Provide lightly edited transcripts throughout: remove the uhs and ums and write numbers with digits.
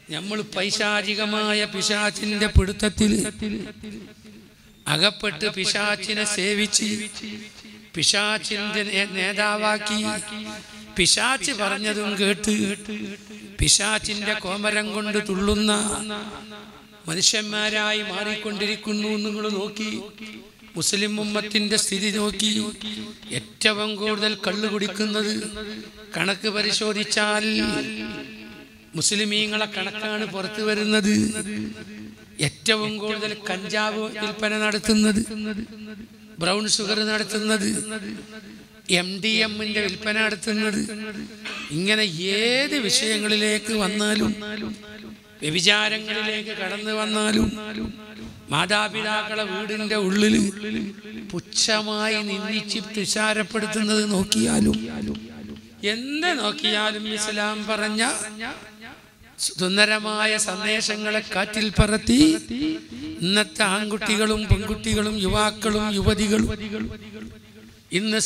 നമ്മൾ പൈശാചികമായ പിശാചിന്റെ പിടുത്തത്തിൽ അകപ്പെട്ട് പിശാചിനെ സേവിച്ച് പിശാചിന്റെ നേതാവാക്കി പിശാച് പറഞ്ഞതും കേട്ട് പിശാചിന്റെ കോമരം കൊണ്ട് തുള്ളുന്ന മനുഷ്യന്മാരായി മാറിക്കൊണ്ടിരിക്കുന്നു. നിങ്ങൾ നോക്കി, മുസ്ലിം ഉമ്മത്തിന്റെ സ്ഥിതി നോക്കി. ഏറ്റവും കൂടുതൽ കള്ളു കുടിക്കുന്നത് കണക്ക് പരിശോധിച്ചാൽ മുസ്ലിമീങ്ങളെ കണക്കാണ് പുറത്തു വരുന്നത്. ഏറ്റവും കൂടുതൽ കഞ്ചാവ് വിൽപ്പന നടത്തുന്നത്, ബ്രൗൺ ഷുഗർ നടത്തുന്നത്, MDMന്റെ വിൽപ്പന നടത്തുന്നത്, ഇങ്ങനെ ഏത് വിഷയങ്ങളിലേക്ക് വന്നാലും വ്യഭിചാരങ്ങളിലേക്ക് കടന്നു വന്നാലും മാതാപിതാക്കളെ വീടിന്റെ ഉള്ളിൽ പുച്ഛമായി നിന്ദിച്ച് തുഷാരപ്പെടുത്തുന്നത് നോക്കിയാലും എന്ത് നോക്കിയാലും ഇസ്ലാം പറഞ്ഞ സുന്ദരമായ സന്ദേശങ്ങളെ കാറ്റിൽ പറത്തി ഇന്നത്തെ ആൺകുട്ടികളും പെൺകുട്ടികളും യുവാക്കളും യുവതികളും ഇന്ന്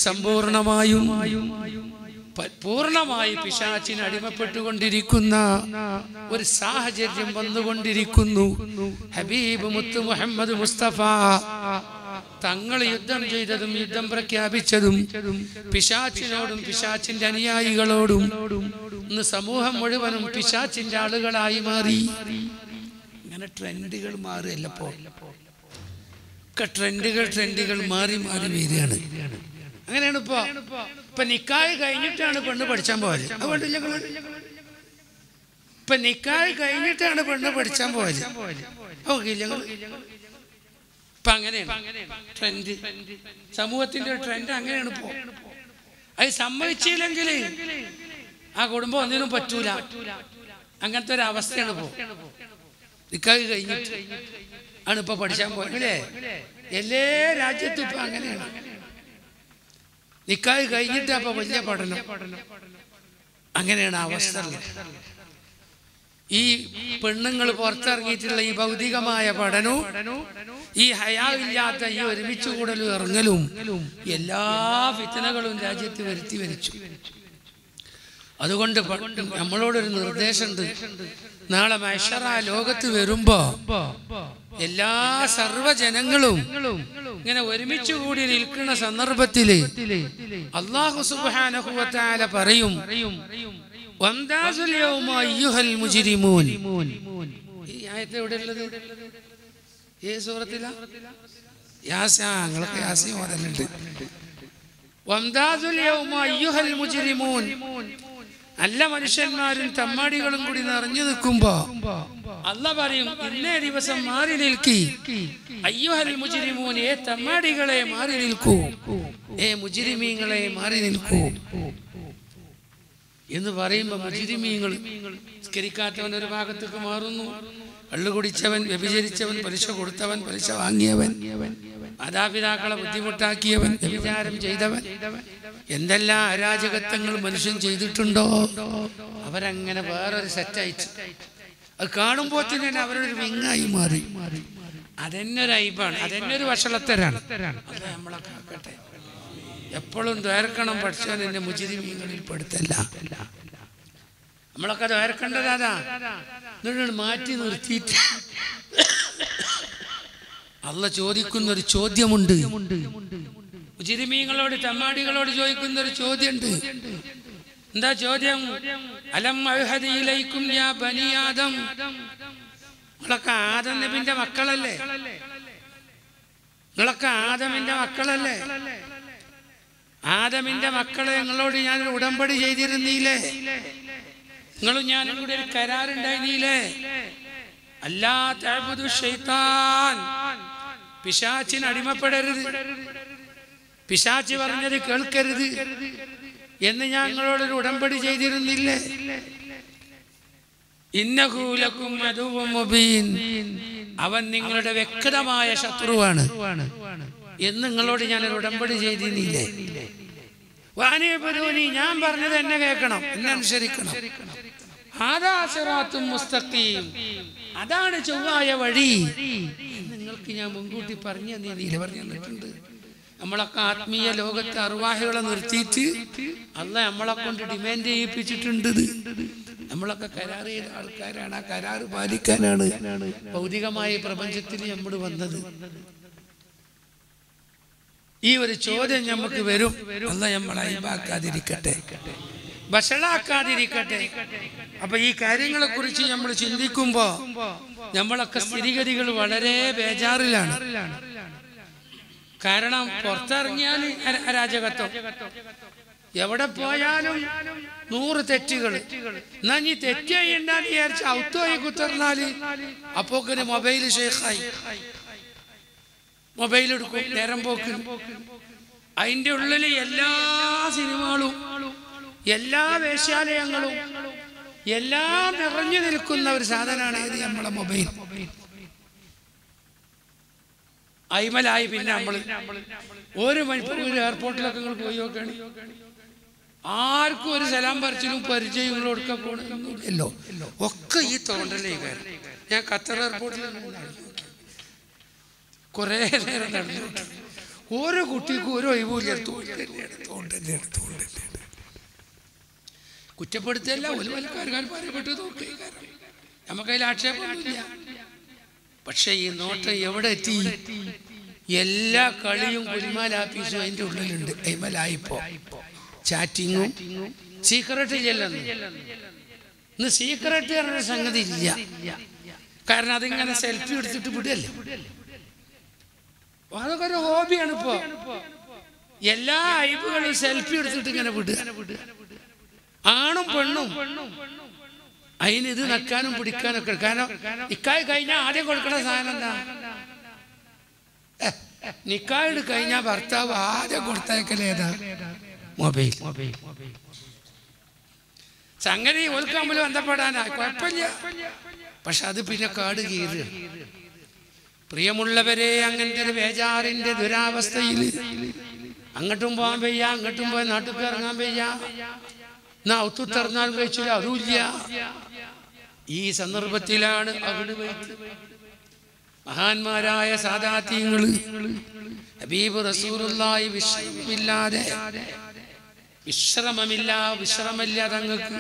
പൂർണ്ണമായി പിശാചിന് അടിമപ്പെട്ടുകൊണ്ടിരിക്കുന്ന ഒരു സാഹചര്യം വന്നുകൊണ്ടിരിക്കുന്നു. ഹബീബ് മുത്ത് മുഹമ്മദ് മുസ്തഫ തങ്ങൾ യുദ്ധം ചെയ്തതും യുദ്ധം പ്രഖ്യാപിച്ചതും പിശാചിനോടും പിശാചിന്റെ അനുയായികളോടും ഇന്ന് സമൂഹം മുഴുവനും പിശാചിന്റെ ആളുകളായി മാറി. ഇങ്ങനെ ട്രെൻഡുകൾ മാറുകയല്ലപ്പോ, ട്രെൻഡുകൾ മാറി മാറി വരികയാണ്. അങ്ങനെയാണ് ഇപ്പൊ നിക്കാഹ് കഴിഞ്ഞിട്ടാണ് പെണ്ണ് പഠിച്ചാൻ പോയത്. അതുകൊണ്ടില്ല, ഇപ്പൊ നിക്കാഹ് കഴിഞ്ഞിട്ടാണ് പെണ്ണ് പഠിച്ചാൻ പോയത്. ഓക്കില്ല, ഇപ്പൊ അങ്ങനെയാണ് ട്രെൻഡ്, സമൂഹത്തിന്റെ ട്രെൻഡ് അങ്ങനെയാണ് ഇപ്പോ. അത് സമ്മതിച്ചില്ലെങ്കിൽ ആ കുടുംബം ഒന്നിനും പറ്റൂല. അങ്ങനത്തെ ഒരു അവസ്ഥയാണ് ഇപ്പോ. നിക്കാഹ് കഴിഞ്ഞിട്ട് ആണ് ഇപ്പൊ പഠിച്ചാൻ പോയത് അല്ലേ? എല്ലാ രാജ്യത്തും ഇപ്പൊ അങ്ങനെയാണ്. നിക്കാഹ് കഴിഞ്ഞിട്ട് അപ്പൊ വലിയ പഠനം, അങ്ങനെയാണ് അവസ്ഥ. ഈ പെണ്ണുങ്ങൾ പുറത്തിറങ്ങിയിട്ടുള്ള ഈ ഭൗതികമായ പഠനവും ഈ ഹയാവില്ലാത്ത ഈ ഒരുമിച്ച് കൂടലും ഇറങ്ങലും എല്ലാ ഫിത്നകളും രാജ്യത്ത് വരുത്തി വരിച്ചു. അതുകൊണ്ട് നമ്മളോടൊരു നിർദ്ദേശമുണ്ട്. നാളെ മഹ്ശറ ലോകത്ത് വരുമ്പോ എല്ലാ സർവ്വജനങ്ങളും ഇങ്ങനെ ഒരുമിച്ച് കൂടി നിൽക്കുന്ന സന്ദർഭത്തില് അല്ലാഹു സുബ്ഹാനഹു വ തആല പറയും, വംതാസുൽ യൗമ അയ്യുഹൽ മുജ്രിമൂൻ. ഈ ആയത്ത് എവിടെയുള്ളത്? ഏത് സൂറത്തിലാ? യാസീൻ. യാസീൻ ഓതലുണ്ട്. വംതാസുൽ യൗമ അയ്യുഹൽ മുജ്രിമൂൻ. നല്ല മനുഷ്യന്മാരും തമ്മാടികളും കൂടി നിറഞ്ഞു നിൽക്കുമ്പോ അല്ലാഹ് പറയും, ഇന്നേ ദിവസം മാറി നിൽക്കി, അയ്യുഹൽ മുജ്രിമൂൻ, ഏ തമ്മാടികളെ മാറി നിൽക്കൂ, ഏ മുജ്രിമീങ്ങളെ മാറി നിൽക്കൂ എന്ന് പറയുമ്പോ മുജ്രിമീങ്ങൾ, നിസ്കരിക്കാത്തവൻ ഒരു ഭാഗത്തേക്ക് മാറുന്നു, കള്ളു കുടിച്ചവൻ, വ്യഭിചരിച്ചവൻ, പലിശ കൊടുത്തവൻ, പലിശ വാങ്ങിയവൻ, മാതാപിതാക്കളെ ബുദ്ധിമുട്ടാക്കിയവൻ, വ്യഭിചാരം ചെയ്തവൻ, എന്തെല്ലാം അരാജകത്വങ്ങൾ മനുഷ്യൻ ചെയ്തിട്ടുണ്ടോ അവരങ്ങനെ വേറൊരു സെറ്റായിട്ട് അത് കാണുമ്പോൾ തന്നെ അവരൊരു വിങ്ങായി മാറി. അതെന്നെ ഒരു ഐബാണ്, അതെന്നെ ഒരു വഷളത്തരാണ്. അത് നമ്മളെ കാക്കട്ടെ. എപ്പോഴും ദ്വാരക്കണം, പഠിച്ചാൽ എന്നെ മുജ്രിമീങ്ങളിൽ പെടുത്തല്ല. നമ്മളൊക്കെ ദ്വാരക്കേണ്ടതാ. എന്നിട്ട് മാറ്റി നിർത്തിയിട്ട് അല്ലാഹ് ചോദിക്കുന്നൊരു ചോദ്യമുണ്ട്. മുജ്രിമീങ്ങളോട്, തമ്മാടികളോട് ചോദിക്കുന്നൊരു ചോദ്യമുണ്ട്. എന്താ ചോദ്യം? അലം അഹദി ഇലൈക്കും യാ ബനി ആദം. നിങ്ങളൊക്കെ ആദം നബിന്റെ മക്കളല്ലേ? നിങ്ങളൊക്കെ ആദമിന്റെ മക്കളല്ലേ? ആദമിന്റെ മക്കളെ നിങ്ങളോട് ഞാൻ ഉടമ്പടി ചെയ്തിരുന്നില്ലേ? നിങ്ങളും ഞാനും കൂടി ഒരു കരാറുണ്ടായിരുന്നില്ലേ? അല്ലാ തഅബുദു ശൈത്താൻ, പിശാചിന് അടിമപ്പെടരുത്, പിശാച് പറഞ്ഞത് കേൾക്കരുത് എന്ന് ഞങ്ങളോടൊരു ഉടമ്പടി ചെയ്തിരുന്നില്ലേ? ഇന്നഹു ലക്കും അദുവ്വുൻ മുബീൻ, അവൻ നിങ്ങളുടെ വ്യക്തമായ ശത്രുവാണ് എന്ന് നിങ്ങളോട് ഞാനൊരു ഉടമ്പടി ചെയ്തിരുന്നില്ലേ? വാനിഅബ്ദൂനി, ഞാൻ പറഞ്ഞത് എന്നെ കേൾക്കണം, എന്നെ അനുസരിക്കണം. ഹാദാ സിറാത്തും മുസ്തഖീം, അതാണ് ചൊവ്വായ വഴി. നിങ്ങൾക്ക് ഞാൻ മുൻകൂട്ടി പറഞ്ഞു തന്നിട്ടുണ്ട്. നമ്മളൊക്കെ ആത്മീയ ലോകത്തെ അർവാഹികളെ നിർത്തിയിട്ട് അല്ലാഹ് നമ്മളെ കൊണ്ട് ഡിമാൻഡ് ചെയ്യിപ്പിച്ചിട്ടുണ്ട്. നമ്മളൊക്കെ കരാർ ചെയ്ത ആൾക്കാരാണ്. ആ കരാറ് പാലിക്കാനാണ് ഭൗതികമായ പ്രപഞ്ചത്തിൽ നമ്മൾ വന്നത്. ഈ ഒരു ചോദ്യം നമുക്ക് വരും. അല്ലാഹ് നമ്മളെ അയ്ബാക്കാതിരിക്കട്ടെ, വഷളാക്കാതിരിക്കട്ടെ. അപ്പൊ ഈ കാര്യങ്ങളെ കുറിച്ച് നമ്മൾ ചിന്തിക്കുമ്പോ നമ്മളൊക്കെ സ്ഥിതിഗതികൾ വളരെ ബേജാറിലാണ്. കാരണം പുറത്തിറങ്ങിയാൽ അരാജകത്വം, എവിടെ പോയാലും 100 തെറ്റുകൾ. എന്നാ നീ തെറ്റ് ചെയ്യണ്ടെന്ന് വിചാരിച്ച ഔത്തോയി കുത്തിറന്നാല് അപ്പോക്കിന് മൊബൈല് ഷേഖായി, മൊബൈൽ എടുക്കും, നേരം പോക്ക്. അതിൻ്റെ ഉള്ളിൽ എല്ലാ സിനിമകളും, എല്ലാ വേശ്യാലയങ്ങളും എല്ലാം നിറഞ്ഞു നിൽക്കുന്ന ഒരു സാധനമാണ് ഇത് നമ്മളെ മൊബൈൽ. അയിമലായി പിന്നെ നമ്മൾ ഒരു മണിക്കൂർ എയർപോർട്ടിലൊക്കെ നിങ്ങൾ പോയി നോക്കുകയാണ്, ആർക്കും ഒരു സലാം പറിച്ചിലും പരിചയങ്ങളും എടുക്കാൻ പോകണമെന്നില്ലല്ലോ. ഒക്കെ ഈ തോണ്ടലേ കാര്യം. ഞാൻ ഖത്തർ എയർപോർട്ടിൽ കുറേ നേരം നടന്നു. ഓരോ കുട്ടിക്കും ഓരോ ഒഴിവില്ല. കുറ്റപ്പെടുത്തല്ല, ഒരു വലക്കാർ പറയപ്പെട്ടു നോക്കി. നമുക്കതിൽ ആക്ഷേപമൊന്നുമില്ല. പക്ഷെ ഈ നോട്ടം എവിടെ എത്തി? എല്ലാ കളിയും കുലിമാലാപ്പീസും അതിൻ്റെ ഉള്ളിലുണ്ട്. എമലായിപ്പോ ചാറ്റിങ്ങും സീക്രട്ട് ഇല്ലെന്ന്. ഇന്ന് സീക്രട്ട് പറഞ്ഞ സംഗതി ഇല്ല. കാരണം അതിങ്ങനെ സെൽഫി എടുത്തിട്ട് വിടല്ലേ. അതൊക്കെ ഒരു ഹോബിയാണ് ഇപ്പോ. എല്ലാ അയവുകളും സെൽഫി എടുത്തിട്ട് ഇങ്ങനെ വിടുക. ആണും പെണ്ണും അതിന് ഇത് നക്കാനും പിടിക്കാനൊക്കെ. കാരണം നിക്കായ് കഴിഞ്ഞാൽ ആദ്യം കൊടുക്കണ സാധനം എന്താ? നിക്കായ് കഴിഞ്ഞാൽ ഭർത്താവ് ആദ്യം കൊടുത്തേക്കലേതാ? മൊബൈൽ. സംഗതി ഓൽക്കാമ്പലും ബന്ധപ്പെടാനാ കുഴപ്പമില്ല. പക്ഷെ അത് പിന്നെ കാട് കീറുക. പ്രിയമുള്ളവരെ, അങ്ങനത്തെ ഒരു ബേജാറിന്റെ ദുരാവസ്ഥയിൽ അങ്ങോട്ടും പോകാൻ വയ്യ, അങ്ങോട്ടും പോയി നാട്ടിൽ ഇറങ്ങാൻ വയ്യ. എന്നാ ഒത്തുത്തറന്നാൽ കഴിച്ചില്ല, അതുമില്ല. ഈ സന്ദർഭത്തിലാണ് അവിടെ മഹാന്മാരായ സാദാത്യങ്ങള് ഹബീബ് റസൂലുള്ളാഹി വിശ്രമമില്ലാതെ, വിശ്രമമില്ല തങ്ങൾക്ക്,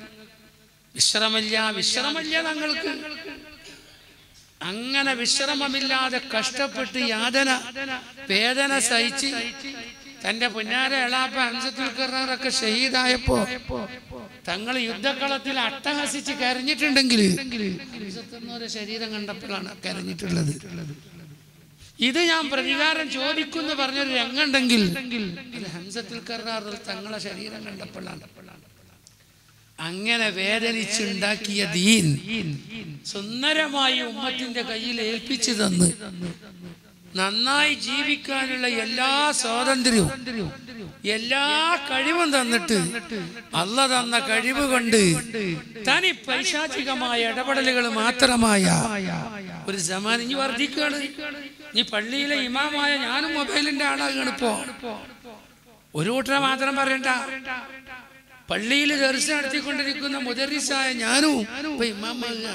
വിശ്രമമില്ല തങ്ങൾക്ക്. അങ്ങനെ വിശ്രമമില്ലാതെ കഷ്ടപ്പെട്ട് വേദന സഹിച്ച് തന്റെ പുന്നാര എളാപ്പ ഹംസത്തുൽ ഖറാറൊക്കെ ഷഹീദായപ്പോ തങ്ങൾ യുദ്ധക്കളത്തിൽ അട്ടഹസിച്ച് കരഞ്ഞിട്ടുണ്ടെങ്കിൽ ഹംസത്തുന്നൊരു ശരീരം കണ്ടപ്പോഴാണ് കരഞ്ഞിട്ടുള്ളത്. ഇത് ഞാൻ പ്രതികാരം ചോദിക്കുന്നു പറഞ്ഞൊരു രംഗുണ്ടെങ്കിൽ ഹംസത്തുൽ ഖറാർ തങ്ങളെ ശരീരം കണ്ടപ്പോഴാണ്. അങ്ങനെ വേദനിച്ചുണ്ടാക്കിയ ദീൻ സുന്ദരമായി ഉമ്മത്തിന്റെ കയ്യിൽ ഏൽപ്പിച്ചു തന്ന് നന്നായി ജീവിക്കാനുള്ള എല്ലാ സ്വാതന്ത്ര്യവും എല്ലാ കഴിവും തന്നിട്ട് അല്ലാഹ് തന്ന കഴിവ് കൊണ്ട് തനി പൈശാചികമായ ഇടപെടലുകൾ മാത്രമായ ഒരു സമാനം ഇനി വർദ്ധിക്കുകയാണ്. ഈ പള്ളിയിലെ ഇമാമായ ഞാനും മൊബൈലിന്റെ ആളാകാണ് ഇപ്പോ. ഒരു കൂട്ടരെ മാത്രം പറയണ്ട, പള്ളിയിൽ ദർശ നടത്തിക്കൊണ്ടിരിക്കുന്ന മുദരിസായ ഞാനും ഇപ്പൊ ഇമാമാകുക.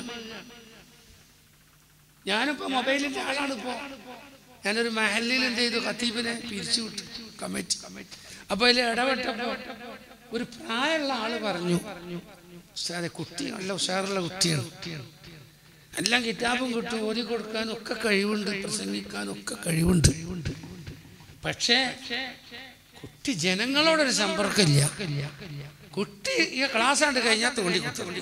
ഞാനിപ്പോ മൊബൈലിന്റെ ആളാണിപ്പോ. ഞാനൊരു മഹല്ലിൽ എന്ത് ചെയ്തു, ഖത്തീബിനെ പിരിച്ചു വിട്ടു കമ്മിറ്റി. അപ്പൊ അതിൽ ഇടപെട്ടപ്പോ ഒരു പ്രായമുള്ള ആള് പറഞ്ഞു, കുട്ടി നല്ല ഉഷാറുള്ള കുട്ടിയാണ്, എല്ലാം കിതാബും കിട്ടും, ഓതി കൊടുക്കാനും ഒക്കെ കഴിവുണ്ട്, പ്രസംഗിക്കാനും ഒക്കെ കഴിവുണ്ട്. പക്ഷേ കുട്ടി ജനങ്ങളോടൊരു സമ്പർക്കമില്ല. കുട്ടി ഈ ക്ലാസ് ആണ്ട് കഴിഞ്ഞാൽ തോണ്ടി കുത്തി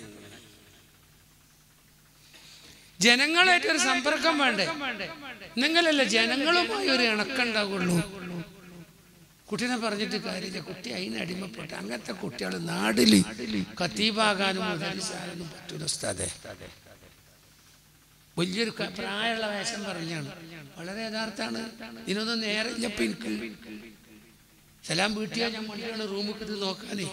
ജനങ്ങളായിട്ടൊരു സമ്പർക്കം വേണ്ടേ? നിങ്ങളല്ലേ ജനങ്ങളുമായി ഒരു ഇണക്കുണ്ടാവുള്ളൂ. കുട്ടീനെ പറഞ്ഞിട്ട് കാര്യമില്ല. കുട്ടി അതിന് അടിമപ്പെട്ട് അങ്ങനത്തെ കുട്ടികൾ നാട്ടില് ഖത്തീബാകാനും മുദരിസാകാനും പറ്റൂല ഉസ്താദേ. വലിയൊരു പ്രായമുള്ള വേഷം പറഞ്ഞാണ്, വളരെ യഥാർത്ഥാണ്. ഇതിനൊന്നും നേരമില്ലപ്പോ എനിക്ക്. സലാം വീട്ടിയാ ഞാൻ മടിയാണ് റൂമിൽ ഇത് നോക്കാനേ.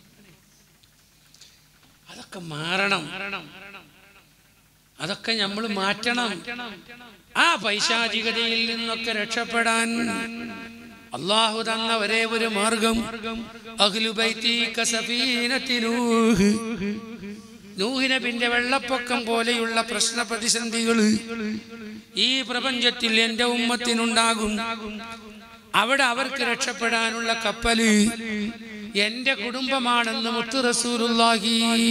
അതൊക്കെ മാറണം, അതൊക്കെ നമ്മൾ മാറ്റണം. ആ പൈശാചികതയിൽ നിന്നൊക്കെ രക്ഷപ്പെടാൻ അല്ലാഹു തന്ന ഒരേ ഒരു മാർഗം അഹ്ലു ബൈതി കസഫീനത്തി നൂഹ്, നൂഹ് നബിന്റെ വെള്ളപ്പൊക്കം പോലെയുള്ള പ്രശ്ന പ്രതിസന്ധികൾ ഈ പ്രപഞ്ചത്തിൽ എന്റെ ഉമ്മത്തിനുണ്ടാകും. അവിടെ അവർക്ക് രക്ഷപ്പെടാനുള്ള കപ്പല് എൻ്റെ കുടുംബമാണെന്ന് മുത്തു റസൂലുള്ളാഹി.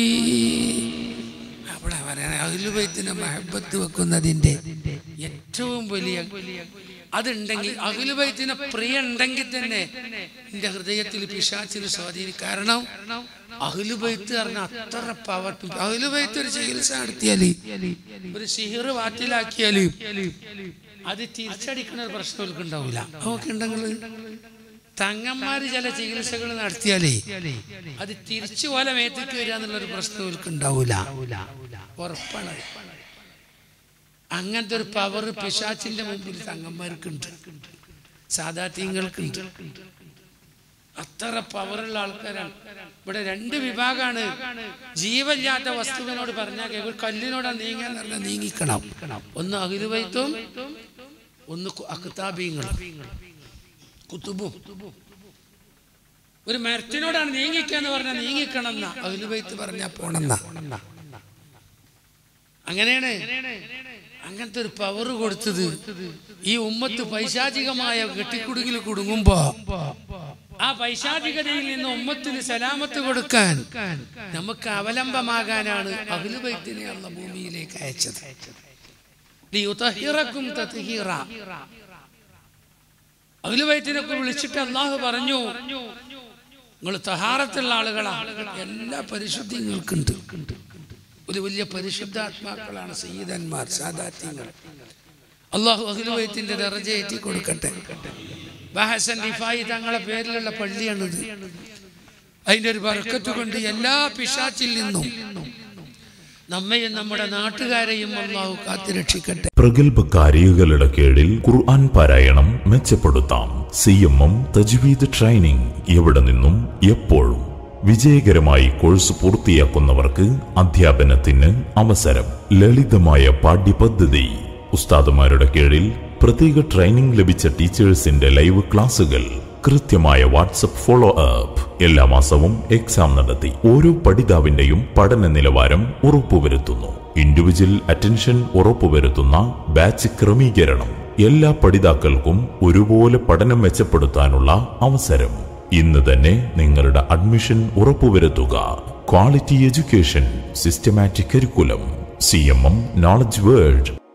അവിടെ പറയാൻ അഹ്ലുൽ ബൈത്തിനെ മഹബത്ത് വെക്കുന്നതിൻ്റെ ഏറ്റവും വലിയ അതുണ്ടെങ്കിൽ, അഹ്ലുൽ ബൈത്തിനെ പ്രിയ ഉണ്ടെങ്കിൽ തന്നെ എൻ്റെ ഹൃദയത്തിൽ പിശാചിന് സ്വാധീനം. കാരണം അഹ്ലുൽ ബൈത്ത് പറഞ്ഞാൽ അത്ര പവർ. അഹ്ലുൽ ബൈത്ത് ഒരു ചികിത്സ നടത്തിയാൽ, ഒരു സിഹിർ വാറ്റിലാക്കിയാൽ അത് തിരിച്ചടിക്കുന്ന ഒരു പ്രശ്നം അവർക്ക് ഉണ്ടാവില്ല. അവർക്ക് ഉണ്ടെങ്കിൽ തങ്ങന്മാര് ചില ചികിത്സകൾ നടത്തിയാലേ അത് തിരിച്ചു പോലെ മേത്തേക്ക് വരിക എന്നുള്ളൊരു പ്രശ്നം അവർക്ക് ഉണ്ടാവില്ല. ഉറപ്പാണ്. അങ്ങനത്തെ ഒരു പവർ പിശാചിന്റെ മുമ്പിൽ തങ്ങന്മാർക്കുണ്ട്, സാദാത്യങ്ങൾക്കുണ്ട്. അത്ര പവറുള്ള ആൾക്കാരാണ്. ഇവിടെ രണ്ട് വിഭാഗമാണ്. ജീവനില്ലാത്ത വസ്തുവിനോട് പറഞ്ഞാൽ ഒരു കല്ലിനോട് നീങ്ങാൻ പറഞ്ഞാൽ നീങ്ങിക്കണം. ഒന്ന് അഹ്ലുൽ ബൈത്തും ഒന്ന് അഖ്താബീങ്ങളും കുത്തുബും. ഒരു മരത്തിനോടാണ് നീങ്ങിക്കാന്ന് പറഞ്ഞാൽ നീങ്ങിക്കണം എന്നാ, അഹ്ലുൽ ബൈത്ത് പറഞ്ഞാൽ പോണെന്നാ. അങ്ങനെയാണ്. അങ്ങനത്തെ ഒരു പവർ കൊടുത്തത് ഈ ഉമ്മത്ത് പൈശാചികമായ കെട്ടിക്കുടുങ്ങിൽ കുടുങ്ങുമ്പോ ആ പൈശാചികതയിൽ നിന്ന് ഉമ്മത്തിന് സലാമത്ത് കൊടുക്കാൻ നമുക്ക് അവലംബമാകാനാണ് അഹ്ലുൽ ബൈത്തിനെ അല്ലാഹു ഭൂമിയിലേക്ക് അയച്ചത്. ലിയുതഹിറകും തത്ഹീറ. അഹ്ലുൽ ബൈത്തിനൊക്കെ വിളിച്ചിട്ട് അല്ലാഹു പറഞ്ഞു, നിങ്ങൾ തഹാറത്തുള്ള ആളുകളാണ്, എല്ലാ പരിശുദ്ധി നിങ്ങൾക്കുണ്ട്. ഒരു വലിയ പരിശുദ്ധാത്മാക്കളാണ് സയ്യിദന്മാർ, സാദാത്യങ്ങൾ. അല്ലാഹു അഹ്ലുൽ ബൈത്തിന്റെ ദറജ ഏറ്റി കൊടുക്കട്ടെ. ബഹസൻ റിഫായി തങ്ങളെ പേരിലുള്ള പള്ളിയാണിത്. അതിന്റെ ഒരു ബർക്കത്ത് കൊണ്ട് എല്ലാ പിശാചിൽ നിന്നും നമ്മയും നമ്മുടെ നാട്ടുകാരെയും അല്ലാഹു കാത്തുരക്ഷിക്കട്ടെ. പ്രഗത്ഭ കാരികളുടെ കീഴിൽ ഖുർആൻ പാരായണം മെച്ചപ്പെടുത്താം. CMM തജ്വീദ് ട്രെയിനിങ് എവിടെ നിന്നും എപ്പോഴും. വിജയകരമായി കോഴ്സ് പൂർത്തിയാക്കുന്നവർക്ക് അധ്യാപനത്തിന് അവസരം. ലളിതമായ പാഠ്യപദ്ധതി. ഉസ്താദുമാരുടെ കീഴിൽ പ്രത്യേക ട്രെയിനിങ് ലഭിച്ച ടീച്ചേഴ്സിന്റെ ലൈവ് ക്ലാസുകൾ. കൃത്യമായ വാട്സ്ആപ്പ് ഫോളോ അപ്പ്. എല്ലാ മാസവും എക്സാം നടത്തി ഓരോ പഠിതാവിന്റെയും പഠന നിലവാരം ഉറപ്പുവരുത്തുന്നു. ഇൻഡിവിജ്വൽ അറ്റൻഷൻ ഉറപ്പുവരുത്തുന്ന ബാച്ച് ക്രമീകരണം. എല്ലാ പഠിതാക്കൾക്കും ഒരുപോലെ പഠനം മെച്ചപ്പെടുത്താനുള്ള അവസരം. ഇന്ന് തന്നെ നിങ്ങളുടെ അഡ്മിഷൻ ഉറപ്പുവരുത്തുക. Quality education, systematic curriculum. CMM knowledge world.